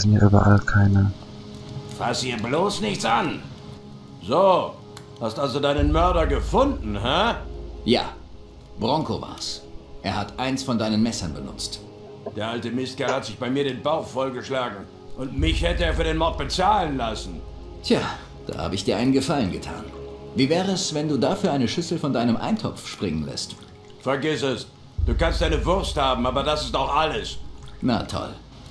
sind ja überall keine. Fass hier bloß nichts an. So, hast also deinen Mörder gefunden, hä? Ja, Bronco war's. Er hat eins von deinen Messern benutzt. Der alte Mistkerl hat sich bei mir den Bauch vollgeschlagen. Und mich hätte er für den Mord bezahlen lassen. Tja, da habe ich dir einen Gefallen getan. Wie wäre es, wenn du dafür eine Schüssel von deinem Eintopf springen lässt? Vergiss es. Du kannst deine Wurst haben, aber das ist auch alles. Na toll.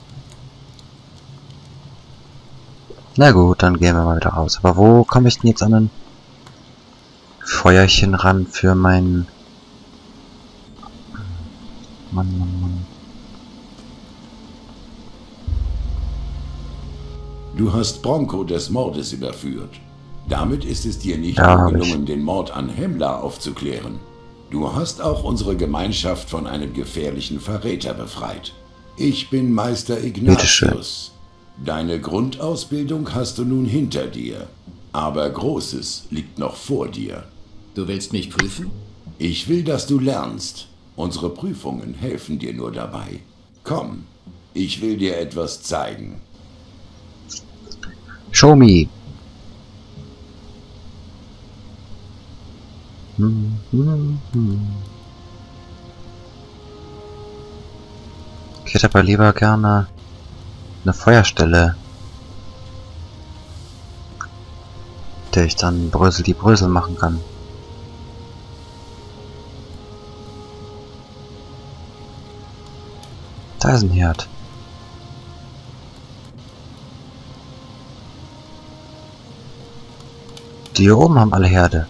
Na gut, dann gehen wir mal wieder raus. Aber wo komme ich denn jetzt an ein Feuerchen ran für meinen... Mann. Du hast Bronco des Mordes überführt. Damit ist es dir nicht Ja, nur gelungen, den Mord an Himmler aufzuklären. Du hast auch unsere Gemeinschaft von einem gefährlichen Verräter befreit. Ich bin Meister Ignatius. Deine Grundausbildung hast du nun hinter dir. Aber Großes liegt noch vor dir. Du willst mich prüfen? Ich will, dass du lernst. Unsere Prüfungen helfen dir nur dabei. Komm, ich will dir etwas zeigen. Show me. Ich hätte aber lieber gerne eine Feuerstelle, der ich dann die Brösel machen kann. Da ist ein Herd. Die hier oben haben alle Herde.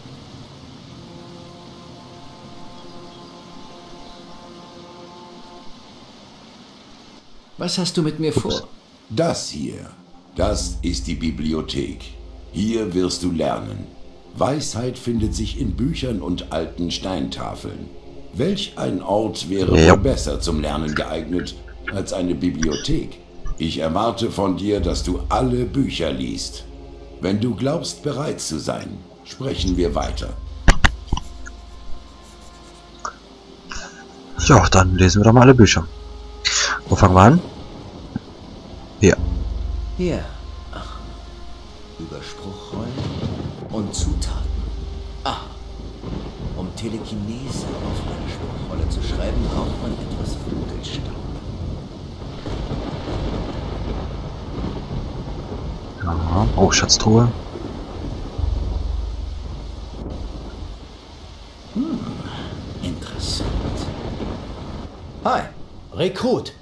Was hast du mit mir vor? Das hier, das ist die Bibliothek. Hier wirst du lernen. Weisheit findet sich in Büchern und alten Steintafeln. Welch ein Ort wäre wohl besser zum Lernen geeignet als eine Bibliothek? Ich erwarte von dir, dass du alle Bücher liest. Wenn du glaubst, bereit zu sein, sprechen wir weiter. Ja, dann lesen wir doch mal alle Bücher. Wo fangen wir an? Hier. Hier. Ach. Über Spruchrollen und Zutaten. Ah. Um Telekinese auf eine Spruchrolle zu schreiben, braucht man etwas Vogelstaub. Ja. Oh, Schatztruhe. Interessant. Hi, Rekrut.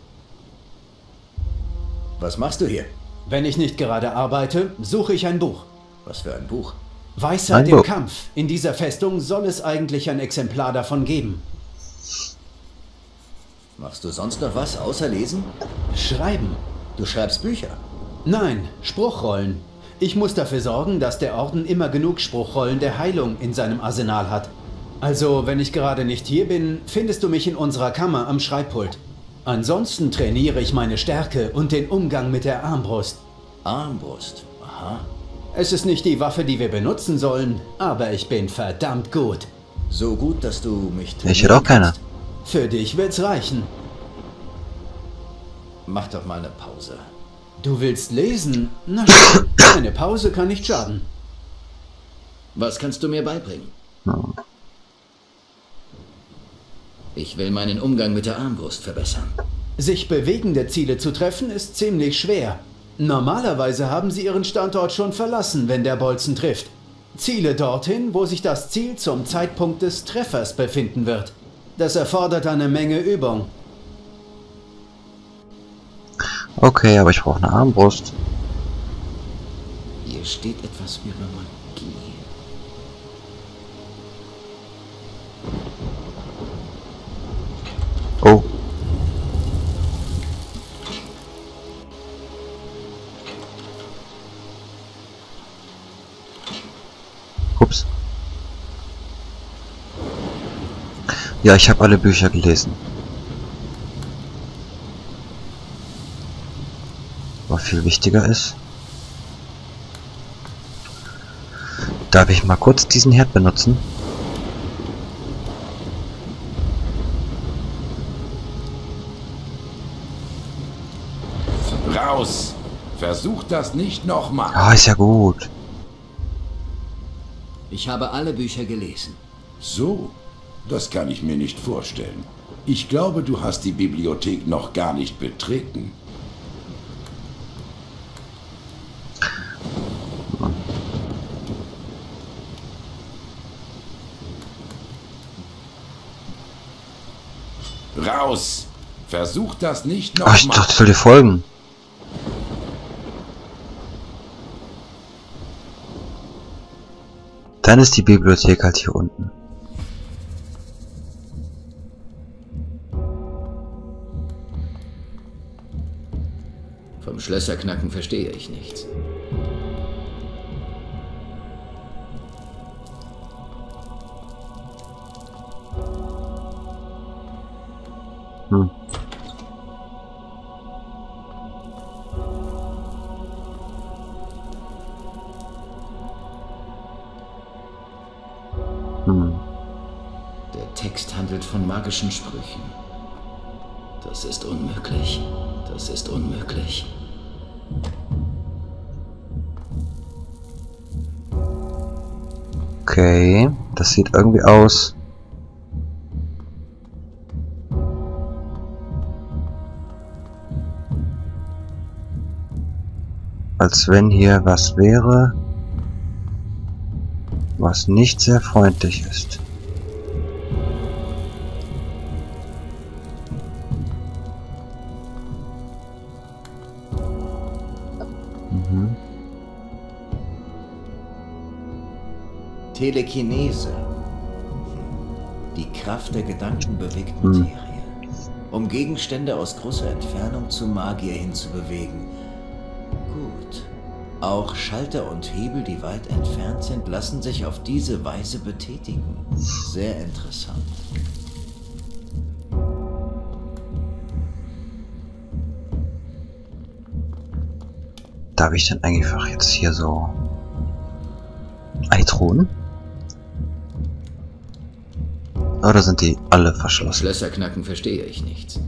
Was machst du hier? Wenn ich nicht gerade arbeite, suche ich ein Buch. Was für ein Buch? Weisheit Ein im Buch. Kampf. In dieser Festung soll es eigentlich ein Exemplar davon geben. Machst du sonst noch was außer lesen? Schreiben. Du schreibst Bücher. Nein, Spruchrollen. Ich muss dafür sorgen, dass der Orden immer genug Spruchrollen der Heilung in seinem Arsenal hat. Also, wenn ich gerade nicht hier bin, findest du mich in unserer Kammer am Schreibpult. Ansonsten trainiere ich meine Stärke und den Umgang mit der Armbrust. Armbrust. Aha. Es ist nicht die Waffe, die wir benutzen sollen, aber ich bin verdammt gut. So gut, dass du mich Ich hätte auch keine. kannst. Für dich wird's reichen. Mach doch mal eine Pause. Du willst lesen? Na schön, eine Pause kann nicht schaden. Was kannst du mir beibringen? Ja. Ich will meinen Umgang mit der Armbrust verbessern. Sich bewegende Ziele zu treffen ist ziemlich schwer. Normalerweise haben sie ihren Standort schon verlassen, wenn der Bolzen trifft. Ziele dorthin, wo sich das Ziel zum Zeitpunkt des Treffers befinden wird. Das erfordert eine Menge Übung. Okay, aber ich brauche eine Armbrust. Hier steht etwas über Magie. Oh. Ups. Ja, ich habe alle Bücher gelesen. Was viel wichtiger ist, darf ich mal kurz diesen Herd benutzen? Raus! Versuch das nicht nochmal. Ah, ist ja gut. Ich habe alle Bücher gelesen. So, das kann ich mir nicht vorstellen. Ich glaube, du hast die Bibliothek noch gar nicht betreten. Raus! Versuch das nicht Ach, ich nochmal. dachte, ich soll dir folgen. Dann ist die Bibliothek halt hier unten. Vom Schlösserknacken verstehe ich nichts. Hm. Der Text handelt von magischen Sprüchen. Das ist unmöglich. Das ist unmöglich. Okay, das sieht irgendwie aus. Als wenn hier was wäre, was nicht sehr freundlich ist. Telekinese. Die Kraft der gedankenbewegten Materie. Um Gegenstände aus großer Entfernung zu Magier hinzubewegen. Gut. Auch Schalter und Hebel, die weit entfernt sind, lassen sich auf diese Weise betätigen. Sehr interessant. Darf ich denn einfach jetzt hier so Eitruhen? Oder sind die alle verschlossen? Schlösserknacken verstehe ich nichts.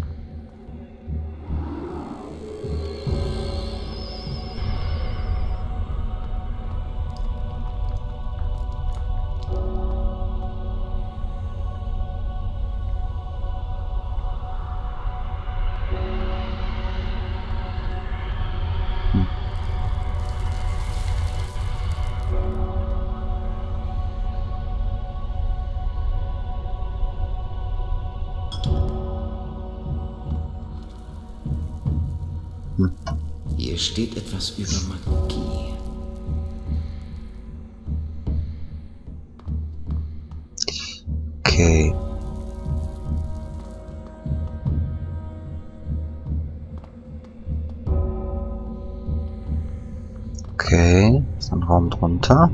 Hier steht etwas über Magie. Okay. Okay, ist ein Raum drunter.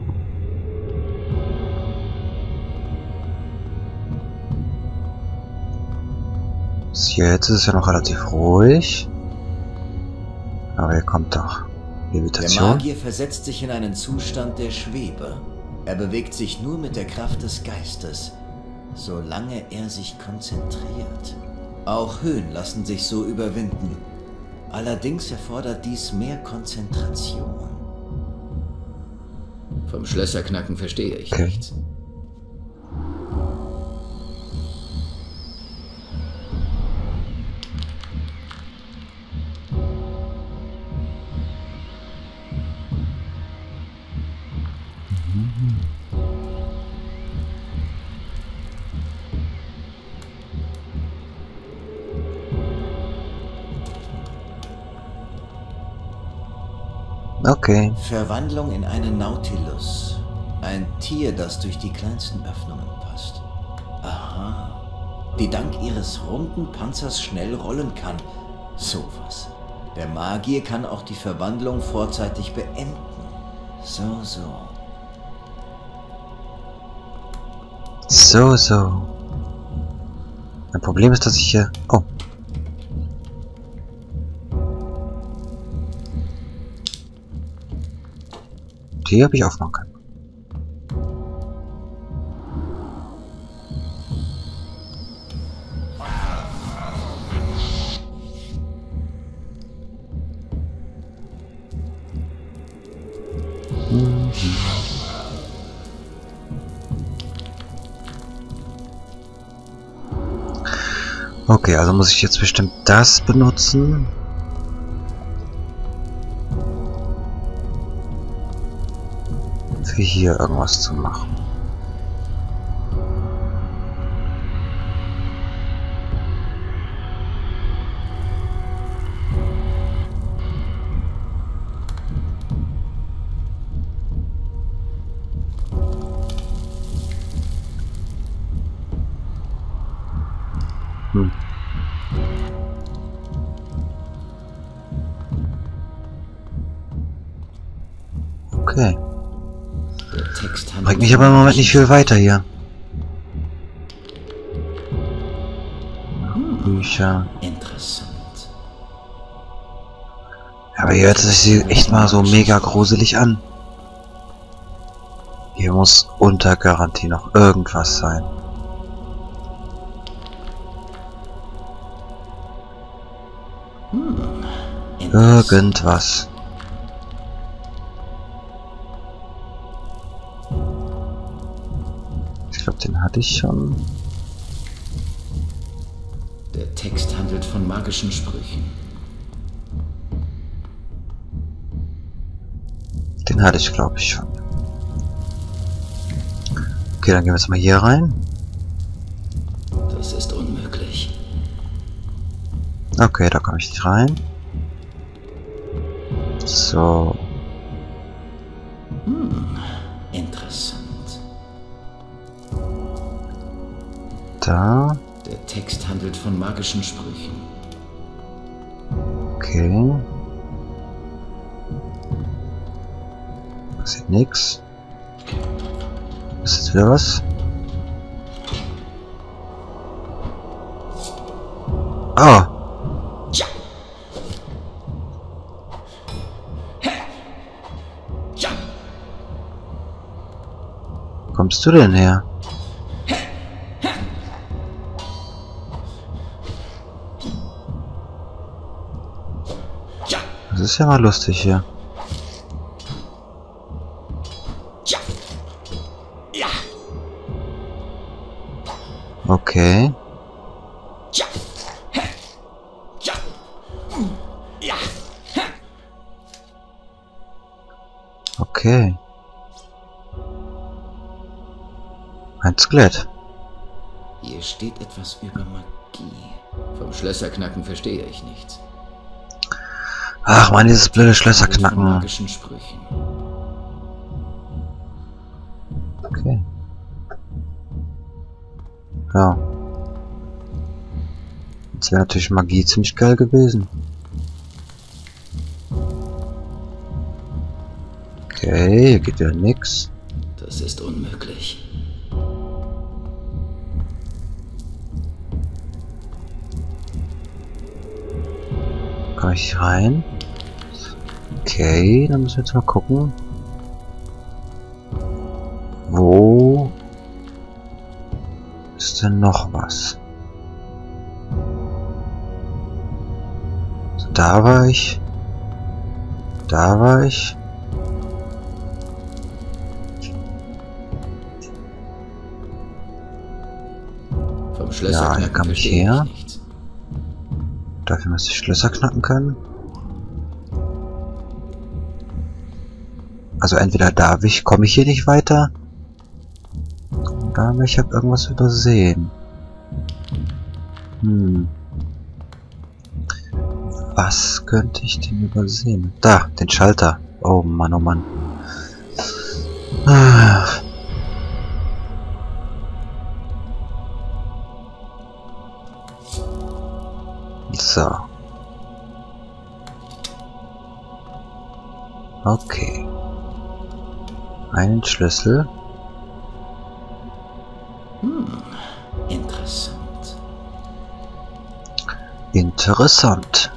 Jetzt ist es ja noch relativ ruhig. Aber hier kommt doch Der Levitation. Magier versetzt sich in einen Zustand der Schwebe. Er bewegt sich nur mit der Kraft des Geistes, solange er sich konzentriert. Auch Höhen lassen sich so überwinden. Allerdings erfordert dies mehr Konzentration. Vom Schlösserknacken verstehe ich nichts. Okay. Verwandlung in einen Nautilus. Ein Tier, das durch die kleinsten Öffnungen passt. Aha. Die dank ihres runden Panzers schnell rollen kann. Sowas. Der Magier kann auch die Verwandlung vorzeitig beenden. So. So. Mein Problem ist, dass ich hier... Oh. Die habe ich aufmachen können. Okay, also muss ich jetzt bestimmt das benutzen. Für hier irgendwas zu machen. Okay. Bringt mich aber im Moment nicht viel weiter hier. Bücher. Interessant. Aber hier hört es sich echt mal so mega gruselig an. Hier muss unter Garantie noch irgendwas sein. Irgendwas. Ich glaube, den hatte ich schon. Der Text handelt von magischen Sprüchen. Den hatte ich, glaube ich, schon. Okay, dann gehen wir jetzt mal hier rein. Das ist unmöglich. Okay, da komme ich nicht rein. So. Interessant. Da. Der Text handelt von magischen Sprüchen. Okay. Passiert nix. Ist jetzt wieder was? Oh! Wo kommst du denn her? Das ist ja mal lustig hier. Okay. Okay. Ein Skelett. Hier steht etwas über Magie. Vom Schlösserknacken verstehe ich nichts. Ach man, dieses blöde Schlösserknacken. Von magischen Sprüchen. Okay. Ja. Jetzt wäre natürlich Magie ziemlich geil gewesen. Okay, hier geht ja nix. Das ist unmöglich. Kann ich rein? Okay, dann müssen wir jetzt mal gucken. Wo ist denn noch was? So, da war ich. Da war ich. Vom Ja, Schlösserknacken hier kam ich verstehe her. ich nichts. Dafür müsste ich Schlösser knacken können. Also entweder da komme ich hier nicht weiter. Oder ich habe irgendwas übersehen. Was könnte ich denn übersehen? Da, den Schalter. Oh Mann, oh Mann. So. Okay. Einen Schlüssel. Interessant. Interessant.